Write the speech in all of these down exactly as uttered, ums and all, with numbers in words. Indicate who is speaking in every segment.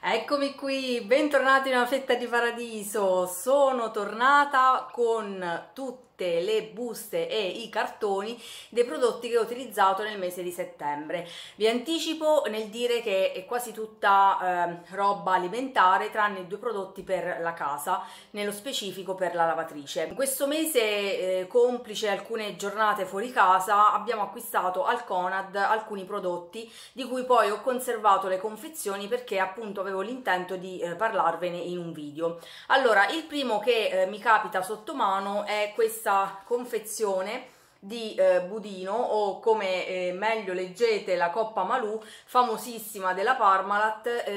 Speaker 1: Eccomi qui, bentornati in una fetta di paradiso. Sono tornata con tutte le buste e i cartoni dei prodotti che ho utilizzato nel mese di settembre. Vi anticipo nel dire che è quasi tutta eh, roba alimentare, tranne i due prodotti per la casa, nello specifico per la lavatrice. In questo mese, eh, complice alcune giornate fuori casa, abbiamo acquistato al Conad alcuni prodotti di cui poi ho conservato le confezioni perché appunto avevo l'intento di eh, parlarvene in un video. Allora, il primo che eh, mi capita sotto mano è questa confezione di eh, budino, o come eh, meglio leggete la Coppa Malù, famosissima della Parmalat. eh,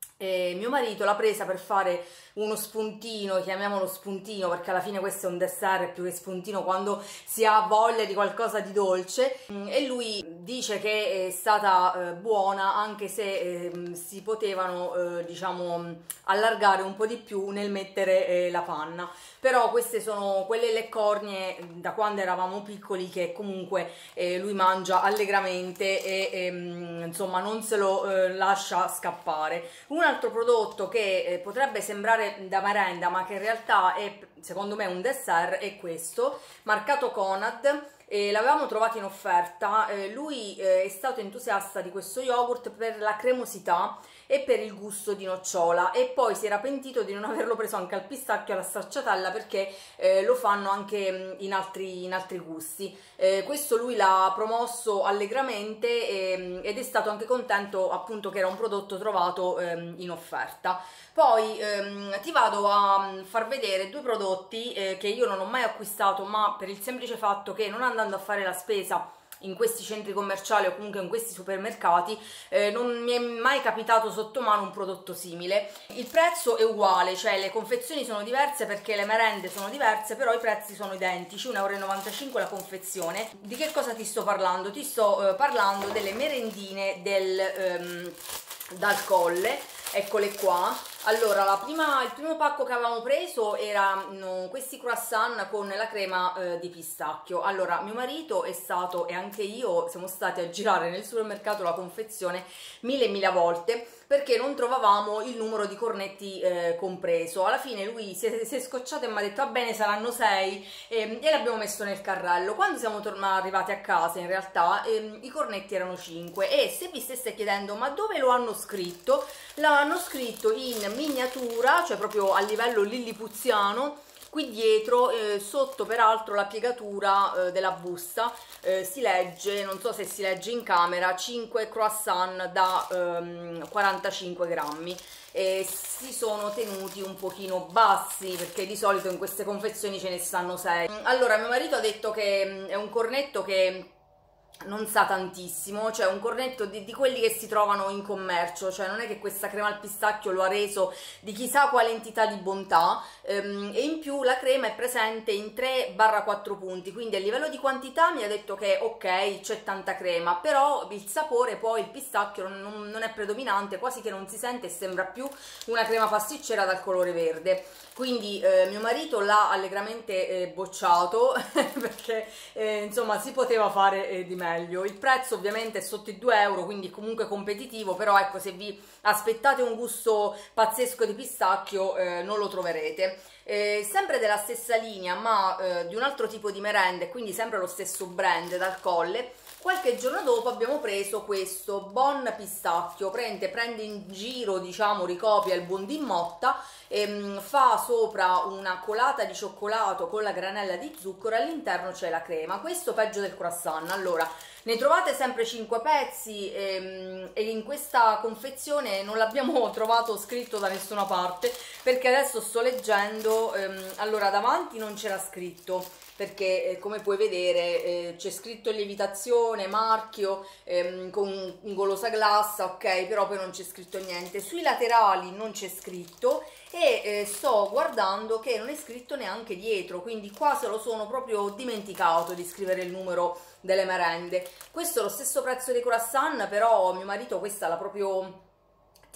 Speaker 1: E mio marito l'ha presa per fare uno spuntino, chiamiamolo spuntino perché alla fine questo è un dessert più che spuntino quando si ha voglia di qualcosa di dolce, e lui dice che è stata eh, buona, anche se eh, si potevano eh, diciamo allargare un po' di più nel mettere eh, la panna. Però queste sono quelle leccornie da quando eravamo piccoli che comunque eh, lui mangia allegramente e ehm, insomma non se lo eh, lascia scappare. Un altro prodotto che eh, potrebbe sembrare da merenda ma che in realtà è secondo me un dessert è questo, marcato Conad. Eh, l'avevamo trovato in offerta. eh, lui eh, è stato entusiasta di questo yogurt per la cremosità e per il gusto di nocciola, e poi si era pentito di non averlo preso anche al pistacchio e alla stracciatella perché eh, lo fanno anche in altri, in altri gusti. Eh, questo lui l'ha promosso allegramente e, ed è stato anche contento appunto che era un prodotto trovato ehm, in offerta. Poi ehm, ti vado a far vedere due prodotti eh, che io non ho mai acquistato, ma per il semplice fatto che non andando a fare la spesa in questi centri commerciali o comunque in questi supermercati eh, non mi è mai capitato sotto mano un prodotto simile. Il prezzo è uguale, cioè le confezioni sono diverse perché le merende sono diverse, però i prezzi sono identici, un euro e novantacinque la confezione. Di che cosa ti sto parlando? Ti sto eh, parlando delle merendine del, ehm, dal Colle. Eccole qua. Allora, la prima, il primo pacco che avevamo preso erano questi croissant con la crema eh, di pistacchio. Allora, mio marito è stato, e anche io, siamo stati a girare nel supermercato la confezione mille e mille volte perché non trovavamo il numero di cornetti eh, compreso. Alla fine lui si è, si è scocciato e mi ha detto va bene, saranno sei, e, e l'abbiamo messo nel carrello. Quando siamo arrivati a casa in realtà ehm, i cornetti erano cinque, e se vi stesse chiedendo ma dove lo hanno scritto, l'hanno scritto in miniatura, cioè proprio a livello lillipuziano. Qui dietro, eh, sotto peraltro la piegatura eh, della busta, eh, si legge, non so se si legge in camera, cinque croissant da ehm, quarantacinque grammi. E si sono tenuti un pochino bassi perché di solito in queste confezioni ce ne stanno sei. Allora, mio marito ha detto che è un cornetto che non sa tantissimo, cioè un cornetto di, di quelli che si trovano in commercio, cioè non è che questa crema al pistacchio lo ha reso di chissà quale entità di bontà, ehm, e in più la crema è presente in tre quattro punti, quindi a livello di quantità mi ha detto che ok, c'è tanta crema, però il sapore poi, il pistacchio non, non è predominante, quasi che non si sente e sembra più una crema pasticcera dal colore verde. Quindi eh, mio marito l'ha allegramente eh, bocciato perché eh, insomma si poteva fare eh, di meglio. Il prezzo ovviamente è sotto i due euro, quindi comunque competitivo, però ecco, se vi aspettate un gusto pazzesco di pistacchio eh, non lo troverete. Eh, sempre della stessa linea ma eh, di un altro tipo di merende, quindi sempre lo stesso brand dal Colle. Qualche giorno dopo abbiamo preso questo Bon Pistacchio, prende, prende in giro, diciamo, ricopia il Buon di Motta, ehm, fa sopra una colata di cioccolato con la granella di zucchero, all'interno c'è la crema. Questo peggio del croissant. Allora, ne trovate sempre cinque pezzi ehm, e in questa confezione non l'abbiamo trovato scritto da nessuna parte perché adesso sto leggendo. ehm, allora, davanti non c'era scritto perché eh, come puoi vedere eh, c'è scritto lievitazione, marchio ehm, con golosa glassa, ok, però poi non c'è scritto niente. Sui laterali non c'è scritto e eh, sto guardando che non è scritto neanche dietro, quindi qua se lo sono proprio dimenticato di scrivere il numero delle merende. Questo è lo stesso prezzo dei croissant, però mio marito questa l'ha proprio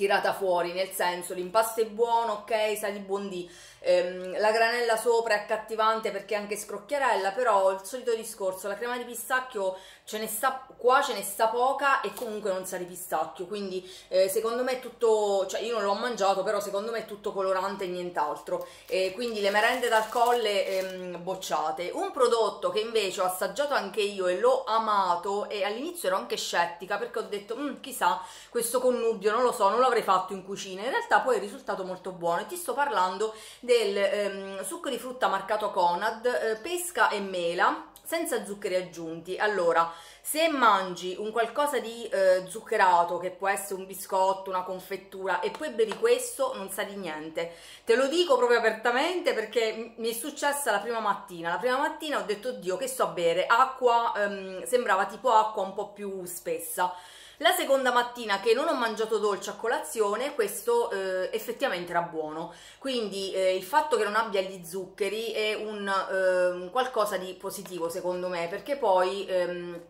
Speaker 1: tirata fuori, nel senso l'impasto è buono, ok, sa di buon dì, ehm, la granella sopra è accattivante perché è anche scrocchiarella, però il solito discorso, la crema di pistacchio ce ne sta qua, ce ne sta poca e comunque non sa di pistacchio, quindi eh, secondo me è tutto, cioè io non l'ho mangiato, però secondo me è tutto colorante e nient'altro, e quindi le merende dal colle ehm, bocciate. Un prodotto che invece ho assaggiato anche io e l'ho amato, e all'inizio ero anche scettica perché ho detto chissà, questo connubio non lo so, non lo avrei fatto in cucina, in realtà poi è risultato molto buono, e ti sto parlando del ehm, succo di frutta marcato Conad, eh, pesca e mela, senza zuccheri aggiunti. Allora, se mangi un qualcosa di eh, zuccherato, che può essere un biscotto, una confettura, e poi bevi questo, non sa di niente. Te lo dico proprio apertamente perché mi è successa la prima mattina. La prima mattina ho detto, oddio, che sto a bere? Acqua, ehm, sembrava tipo acqua un po' più spessa. La seconda mattina, che non ho mangiato dolce a colazione, questo eh, effettivamente era buono, quindi eh, il fatto che non abbia gli zuccheri è un eh, qualcosa di positivo secondo me, perché poi ehm,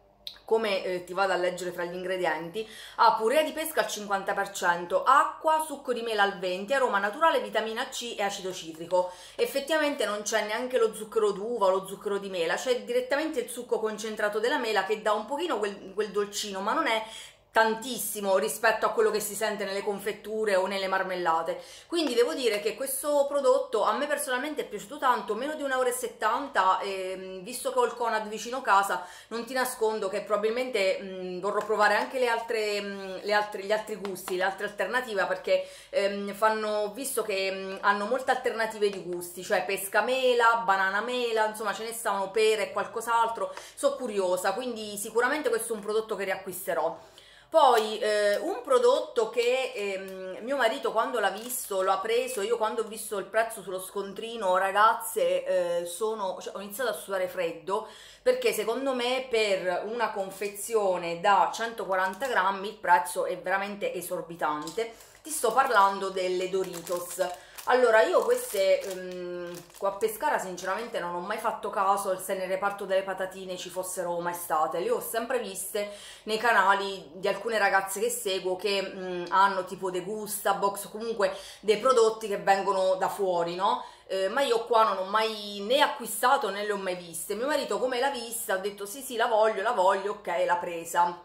Speaker 1: come eh, ti vado a leggere tra gli ingredienti, ha purea di pesca al cinquanta per cento, acqua, succo di mela al venti per cento, aroma naturale, vitamina C e acido citrico. Effettivamente non c'è neanche lo zucchero d'uva o lo zucchero di mela, c'è direttamente il succo concentrato della mela che dà un pochino quel, quel dolcino, ma non è tantissimo rispetto a quello che si sente nelle confetture o nelle marmellate. Quindi devo dire che questo prodotto a me personalmente è piaciuto tanto, meno di un euro e settanta, e visto che ho il Conad vicino casa non ti nascondo che probabilmente mh, vorrò provare anche le altre, mh, le altre, gli altri gusti, le altre alternative, perché ehm, fanno, visto che mh, hanno molte alternative di gusti, cioè pesca mela, banana mela, insomma ce ne stavano, pere e qualcos'altro. Sono curiosa, quindi sicuramente questo è un prodotto che riacquisterò. Poi eh, un prodotto che ehm, mio marito quando l'ha visto, lo ha preso, io quando ho visto il prezzo sullo scontrino, ragazze, eh, sono, cioè, ho iniziato a sudare freddo, perché secondo me per una confezione da centoquaranta grammi il prezzo è veramente esorbitante. Ti sto parlando delle Doritos. Allora, io queste um, qua a Pescara sinceramente non ho mai fatto caso se nel reparto delle patatine ci fossero mai state. Le ho sempre viste nei canali di alcune ragazze che seguo che um, hanno tipo The Gustabox, comunque dei prodotti che vengono da fuori, no? Eh, ma io qua non ho mai né acquistato né le ho mai viste. Mio marito come l'ha vista ha detto sì sì la voglio, la voglio, ok, l'ha presa.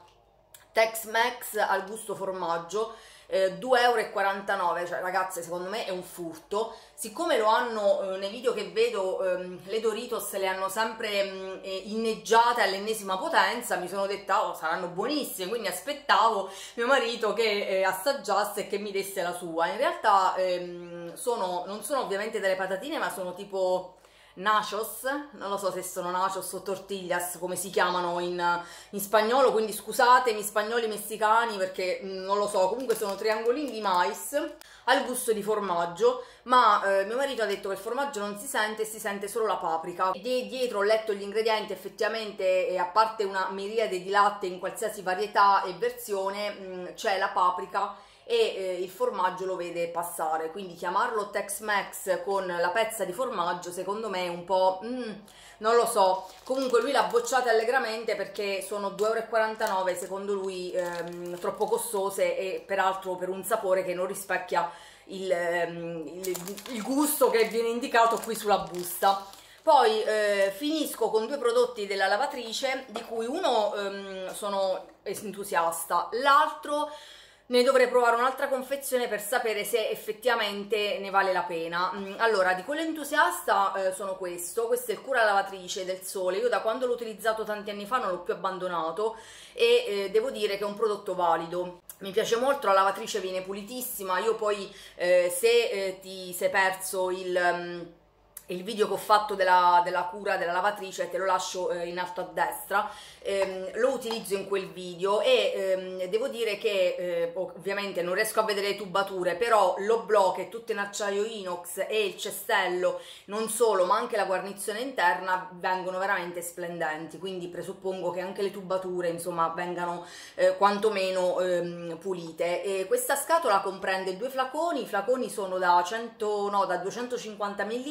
Speaker 1: Tex-Mex al gusto formaggio, eh, due e quarantanove euro, cioè ragazze secondo me è un furto. Siccome lo hanno eh, nei video che vedo, ehm, le Doritos le hanno sempre mh, eh, inneggiate all'ennesima potenza, mi sono detta oh, saranno buonissime, quindi aspettavo mio marito che eh, assaggiasse e che mi desse la sua. In realtà ehm, sono, non sono ovviamente delle patatine, ma sono tipo nachos, non lo so se sono nachos o tortillas come si chiamano in, in spagnolo, quindi scusatemi spagnoli messicani perché mh, non lo so, comunque sono triangolini di mais al gusto di formaggio, ma eh, mio marito ha detto che il formaggio non si sente, si sente solo la paprika. E dietro ho letto gli ingredienti, effettivamente eh, a parte una miriade di latte in qualsiasi varietà e versione c'è la paprika e eh, il formaggio lo vede passare, quindi chiamarlo Tex-Mex con la pezza di formaggio secondo me è un po' mm, non lo so. Comunque lui l'ha bocciata allegramente perché sono due e quarantanove euro secondo lui ehm, troppo costose, e peraltro per un sapore che non rispecchia il, ehm, il, il gusto che viene indicato qui sulla busta. Poi eh, finisco con due prodotti della lavatrice, di cui uno ehm, sono entusiasta, l'altro ne dovrei provare un'altra confezione per sapere se effettivamente ne vale la pena. Allora, di quello entusiasta eh, sono questo, questo è il cura lavatrice del Sole. Io da quando l'ho utilizzato tanti anni fa non l'ho più abbandonato e eh, devo dire che è un prodotto valido. Mi piace molto, la lavatrice viene pulitissima. Io poi eh, se eh, ti sei perso il... Um, il video che ho fatto della, della cura della lavatrice, te lo lascio eh, in alto a destra, ehm, lo utilizzo in quel video e ehm, devo dire che eh, ovviamente non riesco a vedere le tubature, però l'oblò che è tutto in acciaio inox e il cestello, non solo ma anche la guarnizione interna vengono veramente splendenti, quindi presuppongo che anche le tubature insomma vengano eh, quantomeno ehm, pulite. E questa scatola comprende due flaconi, i flaconi sono da cento, no, da duecentocinquanta millilitri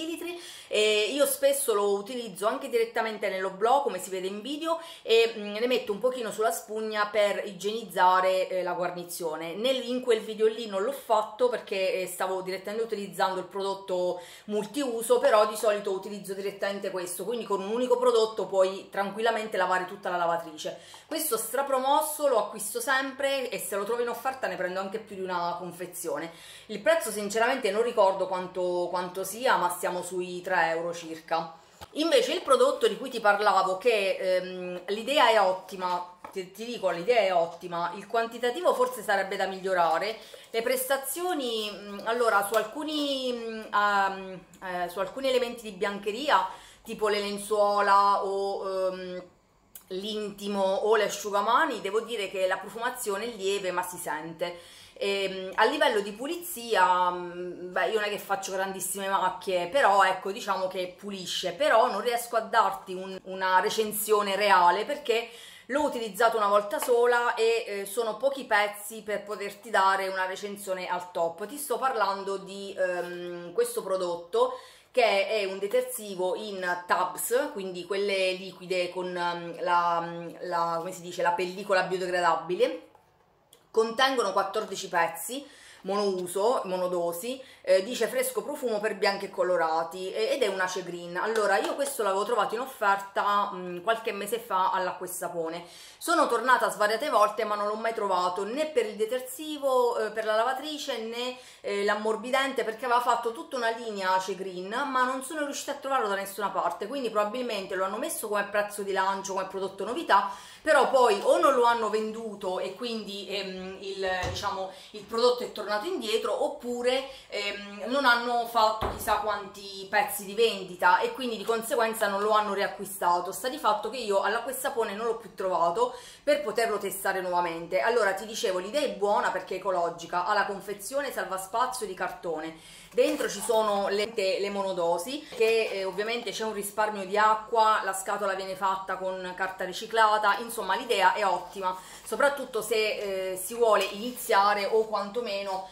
Speaker 1: e io spesso lo utilizzo anche direttamente nell'oblò, come si vede in video, e mh, ne metto un pochino sulla spugna per igienizzare eh, la guarnizione. Nel, in quel video lì non l'ho fatto perché eh, stavo direttamente utilizzando il prodotto multiuso, però di solito utilizzo direttamente questo, quindi con un unico prodotto puoi tranquillamente lavare tutta la lavatrice. Questo strapromosso lo acquisto sempre e se lo trovo in offerta ne prendo anche più di una confezione. Il prezzo sinceramente non ricordo quanto, quanto sia, ma stiamo sui tre euro circa. Invece il prodotto di cui ti parlavo, che ehm, l'idea è ottima, ti, ti dico l'idea è ottima, il quantitativo forse sarebbe da migliorare, le prestazioni, mh, allora su alcuni, mh, um, eh, su alcuni elementi di biancheria, tipo le lenzuola o um, l'intimo o le asciugamani, devo dire che la profumazione è lieve ma si sente. E, a livello di pulizia, beh, io non è che faccio grandissime macchie, però ecco, diciamo che pulisce, però non riesco a darti un, una recensione reale perché l'ho utilizzato una volta sola e eh, sono pochi pezzi per poterti dare una recensione al top. Ti sto parlando di ehm, questo prodotto, che è un detersivo in tubs, quindi quelle liquide con la, la, come si dice, la pellicola biodegradabile. Contengono quattordici pezzi, monouso, monodosi, eh, dice fresco profumo per bianchi e colorati ed è un Ace Green. Allora io questo l'avevo trovato in offerta mh, qualche mese fa all'Acqua e Sapone. Sono tornata svariate volte ma non l'ho mai trovato né per il detersivo, eh, per la lavatrice né eh, l'ammorbidente, perché aveva fatto tutta una linea Ace Green ma non sono riuscita a trovarlo da nessuna parte, quindi probabilmente lo hanno messo come prezzo di lancio, come prodotto novità, però poi o non lo hanno venduto e quindi ehm, il, diciamo, il prodotto è tornato indietro, oppure ehm, non hanno fatto chissà quanti pezzi di vendita e quindi di conseguenza non lo hanno riacquistato. Sta di fatto che io all'Acqua e Sapone non l'ho più trovato per poterlo testare nuovamente. Allora ti dicevo, l'idea è buona perché è ecologica, ha la confezione salvaspazio di cartone, dentro ci sono le, le monodosi, che eh, ovviamente c'è un risparmio di acqua, la scatola viene fatta con carta riciclata, insomma l'idea è ottima, soprattutto se eh, si vuole iniziare o quantomeno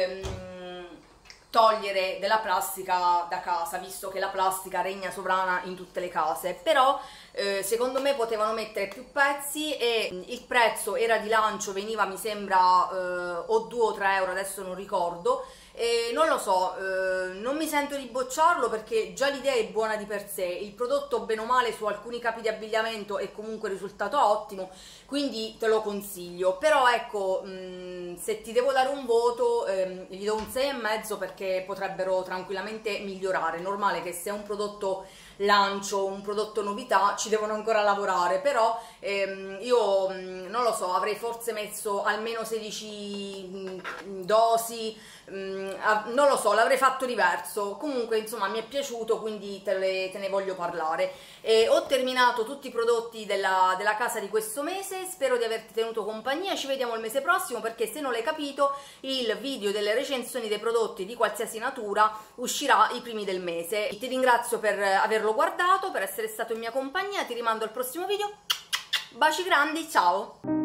Speaker 1: ehm, togliere della plastica da casa, visto che la plastica regna sovrana in tutte le case. Però eh, secondo me potevano mettere più pezzi e il prezzo era di lancio, veniva mi sembra eh, o due o tre euro, adesso non ricordo. E non lo so, eh, non mi sento di bocciarlo perché già l'idea è buona di per sé, il prodotto bene o male su alcuni capi di abbigliamento è comunque risultato ottimo, quindi te lo consiglio. Però ecco, mh, se ti devo dare un voto ehm, gli do un sei e mezzo perché potrebbero tranquillamente migliorare. Normale che se è un prodotto lancio, un prodotto novità, ci devono ancora lavorare, però ehm, io mh, non lo so, avrei forse messo almeno sedici mh, dosi, mh, non lo so, l'avrei fatto diverso. Comunque insomma mi è piaciuto, quindi te, le, te ne voglio parlare. E ho terminato tutti i prodotti della, della casa di questo mese, spero di averti tenuto compagnia, ci vediamo il mese prossimo perché se non l'hai capito il video delle recensioni dei prodotti di qualsiasi natura uscirà i primi del mese. Ti ringrazio per averlo guardato, per essere stato in mia compagnia, ti rimando al prossimo video, baci grandi, ciao!